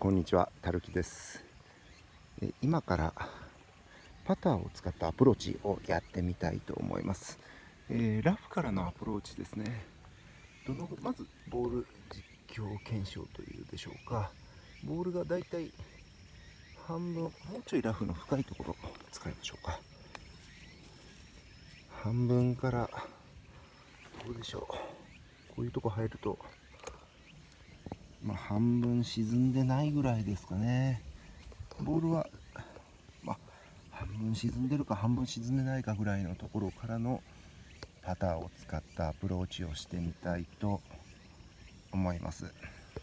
こんにちは、たるきです。今からパターを使ったアプローチをやってみたいと思います。ラフからのアプローチですね。まずボール実況検証というでしょうか。ボールがだいたい半分、もうちょいラフの深いところを使いましょうか。半分からどうでしょう。こういうとこ入ると、半分沈んでないぐらいですかね。ボールは半分沈んでるか半分沈んでないかぐらいのところからのパターを使ったアプローチをしてみたいと思います。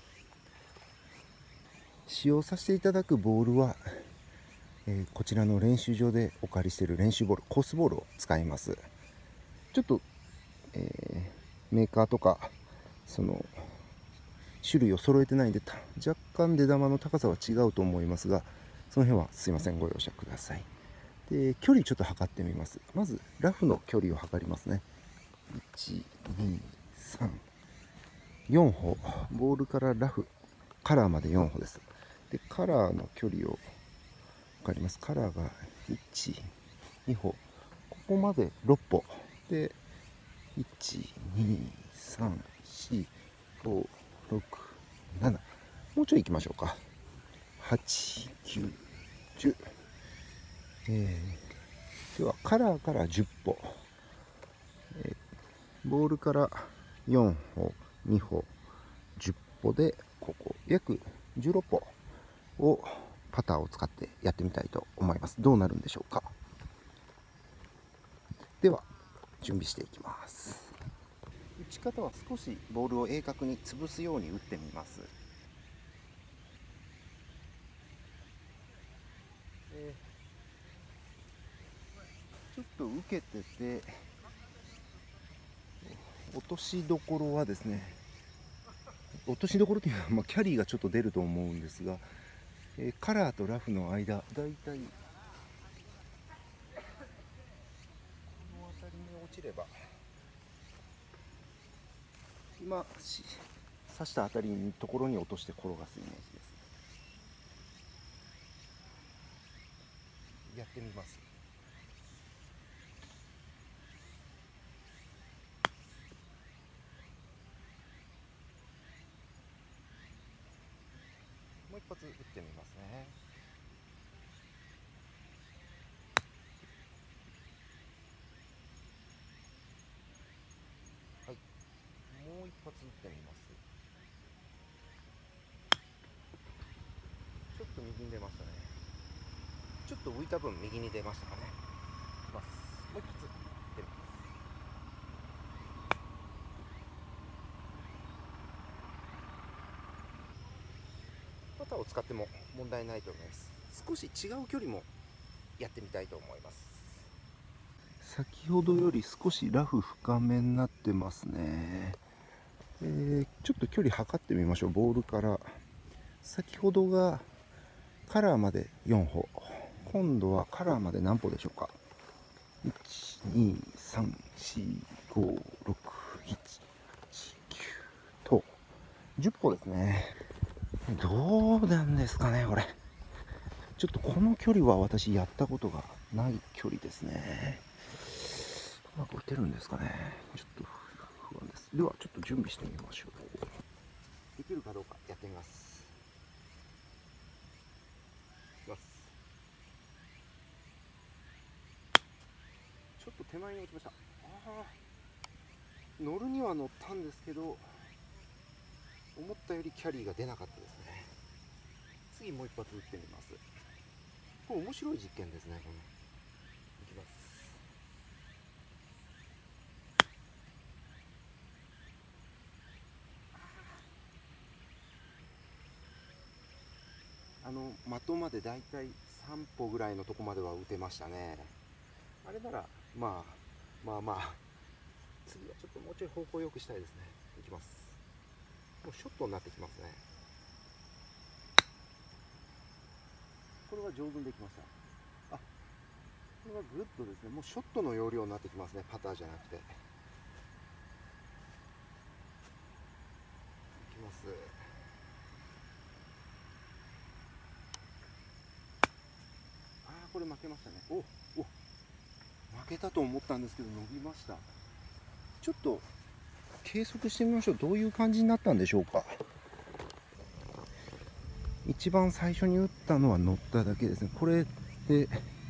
使用させていただくボールは、こちらの練習場でお借りしている練習ボール、コースボールを使います。ちょっと、メーカーとかその種類を揃えてないんで若干出玉の高さは違うと思いますが、その辺はすいません、ご容赦ください。で、距離ちょっと測ってみます。まずラフの距離を測りますね。1、2、3、4歩。ボールからラフ、カラーまで4歩です。で、カラーの距離を測ります。カラーが1、2歩。ここまで6歩。で、1、2、3、4、5、6、7。もうちょい行きましょうか。8、9、10。では、カラーから10歩。ボールから4歩、2歩、10歩で、ここ約16歩をパターを使ってやってみたいと思います。どうなるんでしょうか。では準備していきます。打ち方は少しボールを鋭角に潰すように打ってみます。ちょっと受けてて、落としどころはですね、落としどころというのは、キャリーがちょっと出ると思うんですが、カラーとラフの間、だいたいこの辺りに落ちれば、今刺したあたりのところに落として転がすイメージです。やってみます。もう一発打ってみますね。はい、もう一発打ってみます。ちょっと右に出ましたね。ちょっと浮いた分右に出ましたかね。いきます。もう一発打ってみます。パターを使っても問題ないと思います。少し違う距離もやってみたいと思います。先ほどより少しラフ深めになってますね。ちょっと距離測ってみましょう。ボールから先ほどがカラーまで4歩、今度はカラーまで何歩でしょうか。1、2、3、4、5、6、7、8、9と10歩ですね。どうなんですかね、これ。ちょっとこの距離は私やったことがない距離ですね。うまく打てるんですかね。ちょっと不安です。ではちょっと準備してみましょう。できるかどうかやってみます。いきます。ちょっと手前に行きました。乗るには乗ったんですけど、思ったよりキャリーが出なかったですね。次もう一発打ってみます。これ面白い実験ですね。このいきます。的までだいたい3歩ぐらいのとこまでは打てましたね。あれならまあ次はちょっともうちょい方向よくしたいですね。いきます。もうショットになってきますね。これは上手にできました。これはグッドですね。もうショットの要領になってきますね。パターじゃなくて。いきます。 これ負けましたね。お負けたと思ったんですけど伸びました。ちょっと計測してみましょう。どういう感じになったんでしょうか。一番最初に打ったのは乗っただけですね。これで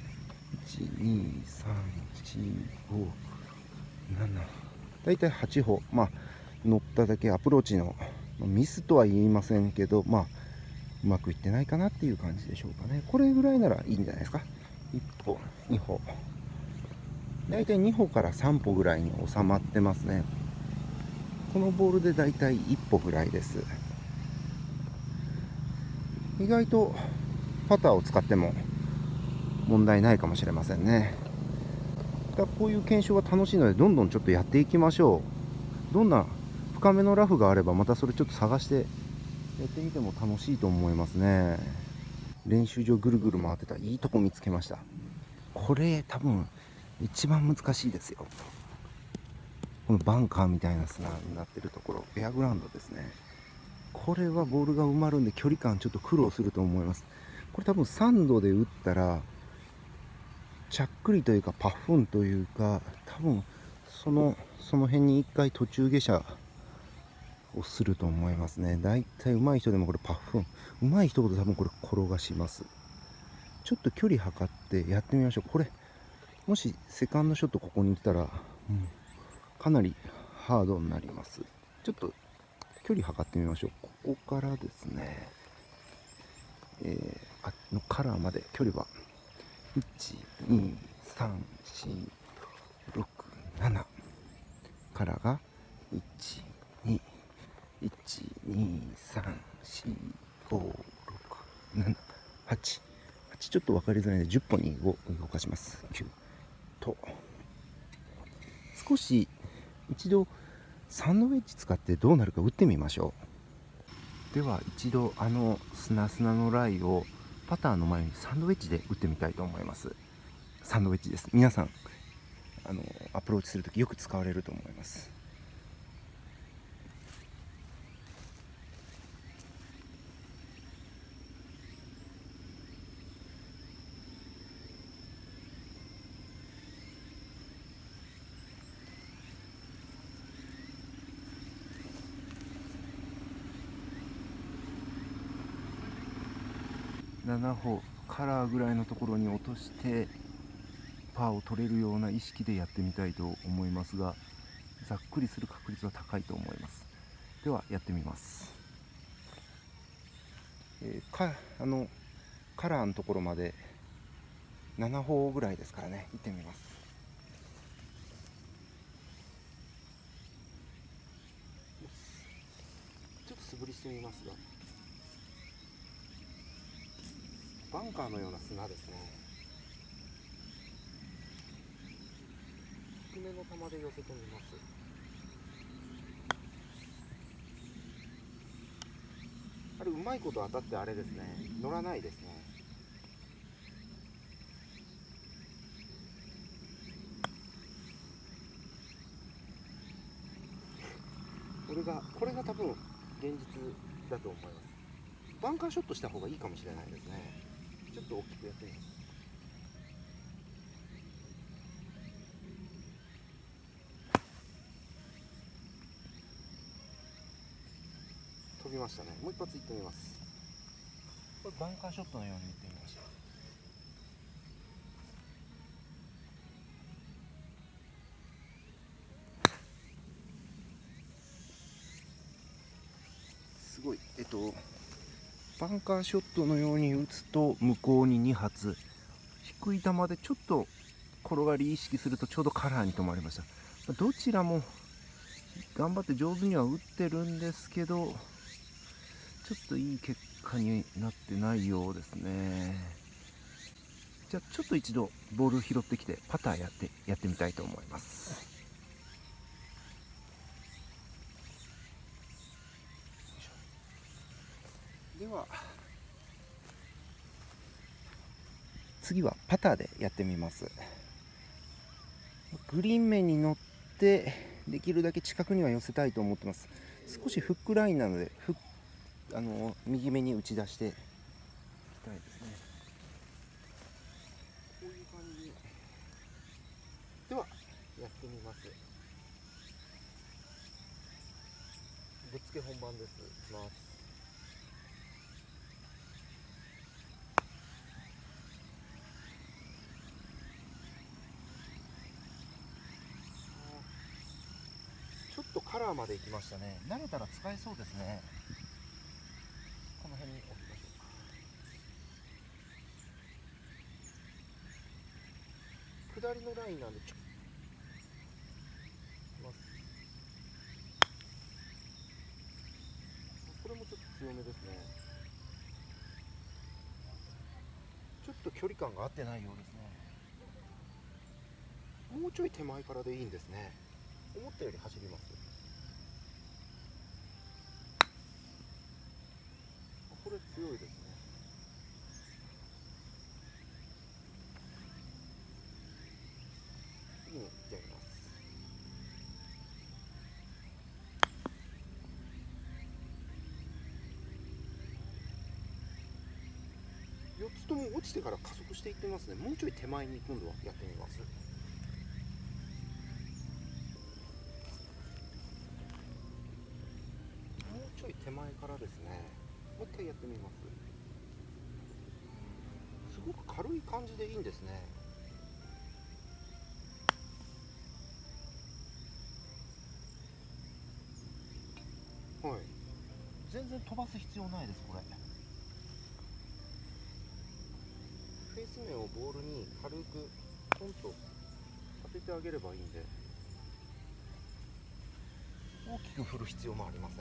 1234567だいたい8歩、乗っただけ。アプローチのミスとは言いませんけど、うまくいってないかなっていう感じでしょうかね。これぐらいならいいんじゃないですか。1歩2歩だいたい2歩から3歩ぐらいに収まってますね。このボールでだいたい1歩ぐらいです。意外とパターを使っても問題ないかもしれませんね。だからこういう検証は楽しいので、どんどんちょっとやっていきましょう。どんな深めのラフがあれば、またそれちょっと探してやってみても楽しいと思いますね。練習場ぐるぐる回ってたらいいとこ見つけました。これ多分一番難しいですよ。このバンカーみたいな砂になってるところ、エアグラウンドですね。これはボールが埋まるんで距離感ちょっと苦労すると思います。これ多分サンドで打ったらちゃっくりというかパフンというか、多分その辺に一回途中下車をすると思いますね。だいたい上手い人でもこれパフン、上手い人ほど多分これ転がします。ちょっと距離測ってやってみましょう。これもしセカンドショットここに行ったら、かなりハードになります。ちょっと距離測ってみましょう。ここからですね、あのカラーまで距離は1234567、カラーが12123456788、ちょっと分かりづらいので10本に動かします。9と少し一度サンドウェッジ使ってどうなるか打ってみましょう。では一度砂のライをパターの前にサンドウェッジで打ってみたいと思います。サンドウェッジです。皆さんアプローチするときよく使われると思います。7歩カラーぐらいのところに落としてパーを取れるような意識でやってみたいと思いますが、ざっくりする確率は高いと思います。ではやってみます。カラーのところまで7歩ぐらいですからね、行ってみます。ちょっと素振りしてみますが、バンカーのような砂ですね。低めの球で寄せてみます。あれうまいこと当たってあれですね、乗らないですね。これが多分現実だと思います。バンカーショットした方がいいかもしれないですね。ちょっと大きくやってみます。飛びましたね。もう一発いってみます。これバンカーショットのように打ってみました。すごい、バンカーショットのように打つと向こうに2発、低い球でちょっと転がり意識するとちょうどカラーに止まりました。どちらも頑張って上手には打ってるんですけど、ちょっといい結果になってないようですね。じゃあちょっと一度ボール拾ってきてパターやってみたいと思います。では次はパターでやってみます。グリーン面に乗ってできるだけ近くには寄せたいと思ってます。少しフックラインなので右目に打ち出していきたいですね。 ぶっつけ本番です。いきます。ちょっとカラーまで行きましたね。慣れたら使えそうですね。この辺に置きましょうか。下りのラインなんでちょっとこれもちょっと強めですね。ちょっと距離感が合ってないようですね。もうちょい手前からでいいんですね。思ったより走ります。これ強いですね。次に行ってみます。4つとも落ちてから加速していってますね。もうちょい手前に今度はやってみます。もうちょい手前からですね。もう一回やってみます。すごく軽い感じでいいんですね。はい。全然飛ばす必要ないです、これ。フェース面をボールに軽くポンと当ててあげればいいんで、大きく振る必要もありません。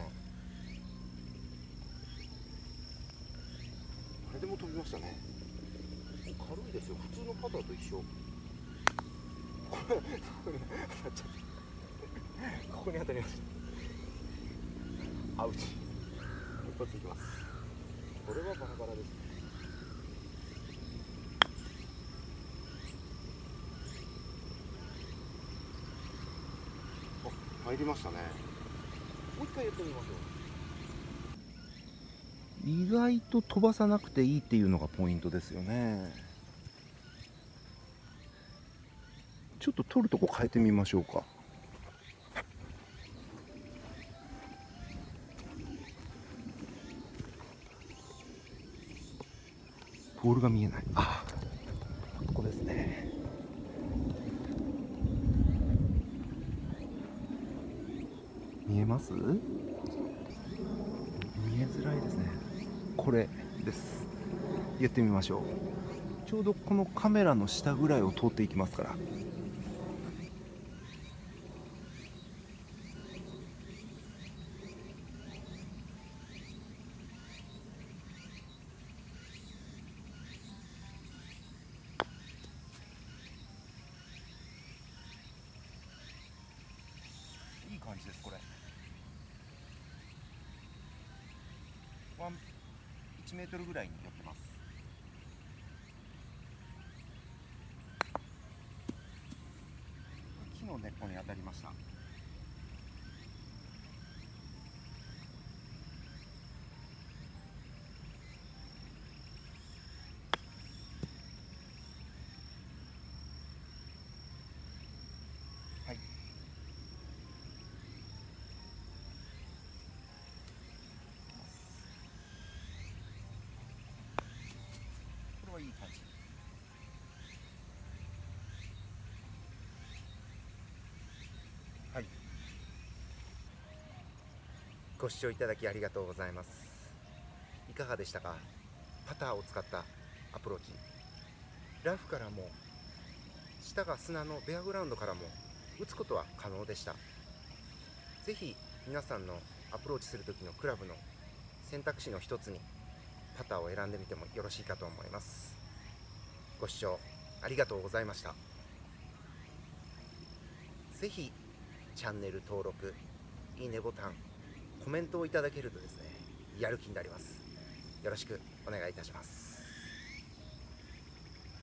これでも飛びましたね。軽いですよ。普通のパターと一緒。これここに当たりました。アウチ。一発いきます。これはバラバラですね。あ、入りましたね。もう一回やってみましょう。意外と飛ばさなくていいっていうのがポイントですよね。ちょっと取るとこ変えてみましょうか。ボールが見えない。あ、ここですね。見えます？見えづらいですね。これです。やってみましょう。ちょうどこのカメラの下ぐらいを通っていきますから。いい感じです。これ1メートルぐらいに寄ってます。木の根っこに当たりました。はい。これはいい感じ。はい。ご視聴いただきありがとうございます。いかがでしたか？パターを使ったアプローチ。ラフからも下が砂のベアグラウンドからも打つことは可能でした。ぜひ皆さんのアプローチする時のクラブの選択肢の一つにパターを選んでみてもよろしいかと思います。ご視聴ありがとうございました。ぜひチャンネル登録、いいねボタン、コメントをいただけるとですね、やる気になります。よろしくお願いいたします。